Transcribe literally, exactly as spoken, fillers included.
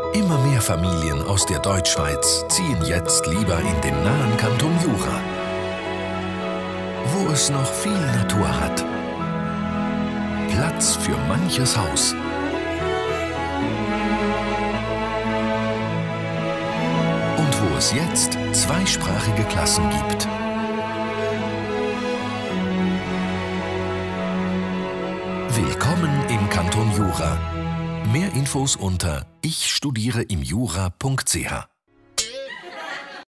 Immer mehr Familien aus der Deutschschweiz ziehen jetzt lieber in den nahen Kanton Jura, wo es noch viel Natur hat, Platz für manches Haus und wo es jetzt zweisprachige Klassen gibt. Willkommen im Kanton Jura. Mehr Infos unter ich studiere im jura punkt c h.